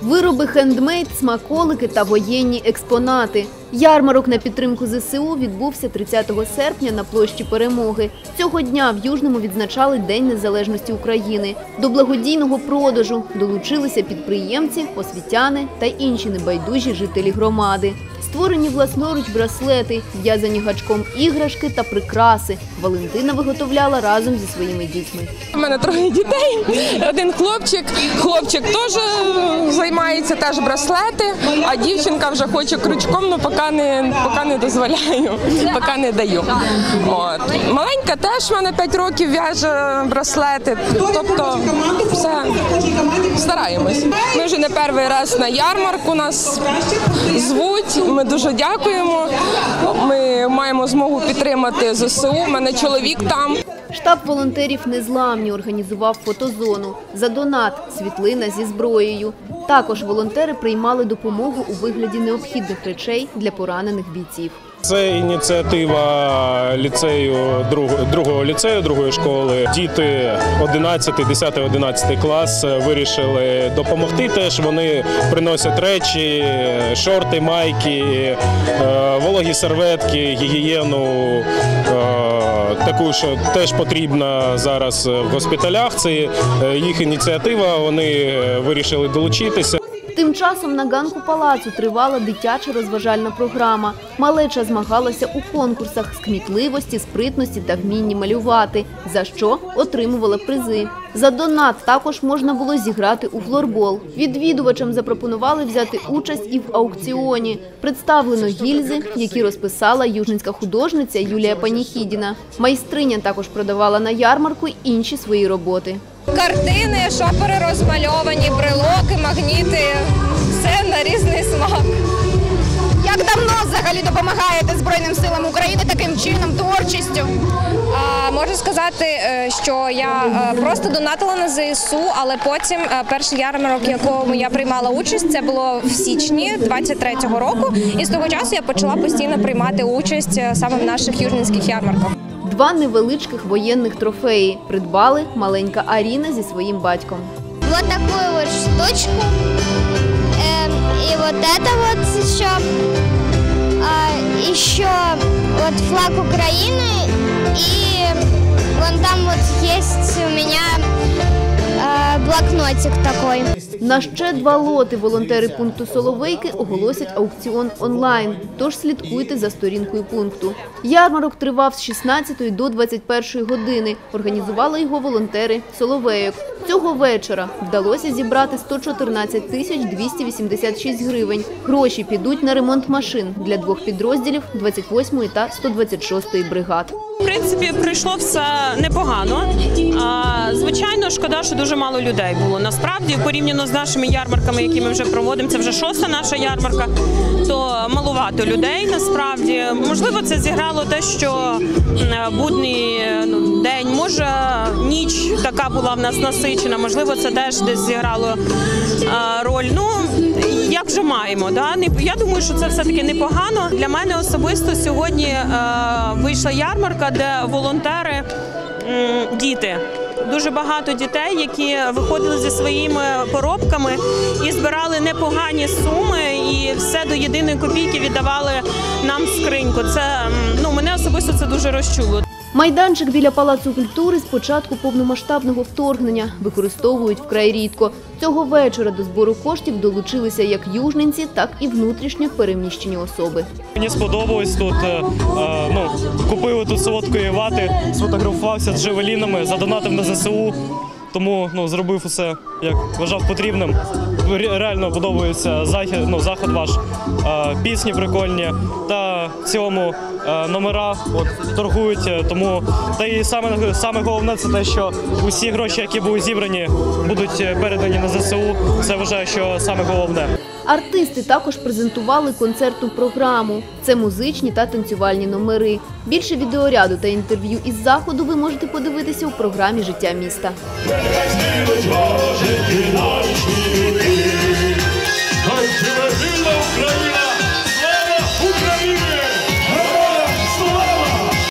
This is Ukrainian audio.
Вироби хендмейд, смаколики та воєнні експонати. Ярмарок на підтримку ЗСУ відбувся 30 серпня на площі Перемоги. Цього дня в Южному відзначали День незалежності України. До благодійного продажу долучилися підприємці, освітяни та інші небайдужі жителі громади. Створені власноруч браслети, в'язані гачком іграшки та прикраси. Валентина виготовляла разом зі своїми дітьми. У мене 3 дітей, 1 хлопчик. Хлопчик теж займається теж браслети, а дівчинка вже хоче крючком, але поки не дозволяю, поки не даю. От. Маленька теж в мене 5 років в'яже браслети, тобто все, стараємось. Ми вже не перший раз на ярмарку нас звуть, ми дуже дякуємо, ми маємо змогу підтримати ЗСУ, у мене чоловік там. Штаб волонтерів «Незламні» організував фотозону. За донат – світлина зі зброєю. Також волонтери приймали допомогу у вигляді необхідних речей для поранених бійців. Це ініціатива другого ліцею, другої школи. Діти 10-11 клас вирішили допомогти теж. Вони приносять речі, шорти, майки, вологі серветки, гігієну, таку, що теж потрібна зараз в госпіталях. Це їх ініціатива, вони вирішили долучитися. Тим часом на ганку палацу тривала дитяча розважальна програма. Малеча змагалася у конкурсах з кмітливості, спритності та вмінні малювати, за що отримувала призи. За донат також можна було зіграти у флорбол. Відвідувачам запропонували взяти участь і в аукціоні. Представлено гільзи, які розписала южненська художниця Юлія Паніхідіна. Майстриня також продавала на ярмарку інші свої роботи. Картини, шопери розмальовані, брелоки, магніти, все на різний смак. Як давно взагалі допомагаєте Збройним силам України таким чином, творчістю? Можу сказати, що я просто донатила на ЗСУ, але потім перший ярмарок, в якому я приймала участь, це було в січні 23-го року. І з того часу я почала постійно приймати участь саме в наших южненських ярмарках. 2 невеличких воєнних трофеї придбали маленька Аріна зі своїм батьком. Вот такую вот штучку, и вот это вот еще вот флаг Украины, и вон там вот есть у меня блокнотик такой. На ще 2 лоти волонтери пункту Соловейки оголосять аукціон онлайн, тож слідкуйте за сторінкою пункту. Ярмарок тривав з 16 до 21 години. Організували його волонтери Соловейок. Цього вечора вдалося зібрати 114 286 гривень. Гроші підуть на ремонт машин для 2 підрозділів 28-ї та 126-ї бригад. В принципі, прийшло все непогано. Звичайно, шкода, що дуже мало людей було. Насправді, порівняно з нашими ярмарками, які ми вже проводимо, це вже 6-та наша ярмарка, то малувато людей насправді. Можливо, це зіграло те, що будній день, може ніч така була в нас насичена, можливо, це теж десь зіграло роль. Ну, як вже маємо, да? Я думаю, що це все-таки непогано. Для мене особисто сьогодні вийшла ярмарка, де волонтери – діти. Дуже багато дітей, які виходили зі своїми поробками і збирали непогані суми, і все до єдиної копійки віддавали нам в скриньку. Це, мене особисто це дуже розчуло. Майданчик біля Палацу культури з початку повномасштабного вторгнення використовують вкрай рідко. Цього вечора до збору коштів долучилися як южненці, так і внутрішньо переміщені особи. Мені сподобалось тут, купили тут солодкої вати, сфотографувався з джавелінами, задонатив на ЗСУ, тому зробив усе, як вважав потрібним. Реально подобається захід ваш, пісні прикольні та в цілому номера торгують. Тому та і саме головне це те, що усі гроші, які були зібрані, будуть передані на ЗСУ. Це вважаю, що саме головне. Артисти також презентували концертну програму. Це музичні та танцювальні номери. Більше відеоряду та інтерв'ю із заходу ви можете подивитися у програмі «Життя міста». Хай живе вільна Україна!